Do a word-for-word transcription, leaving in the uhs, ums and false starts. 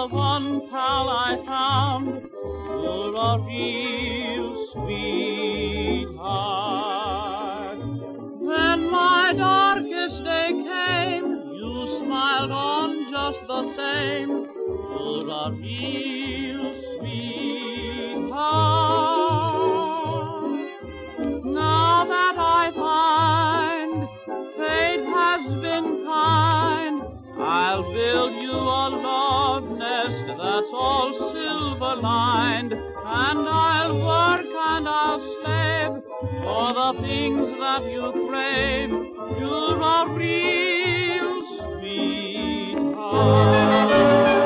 the one pal I found. You're a real sweetheart. When my darkest day came, you smiled on just the same. You're a real sweetheart. Now that I find fate has been kind, I'll build you a love nest that's all silver-lined, and I'll work and I'll slave for the things that you crave. You're a real sweetheart.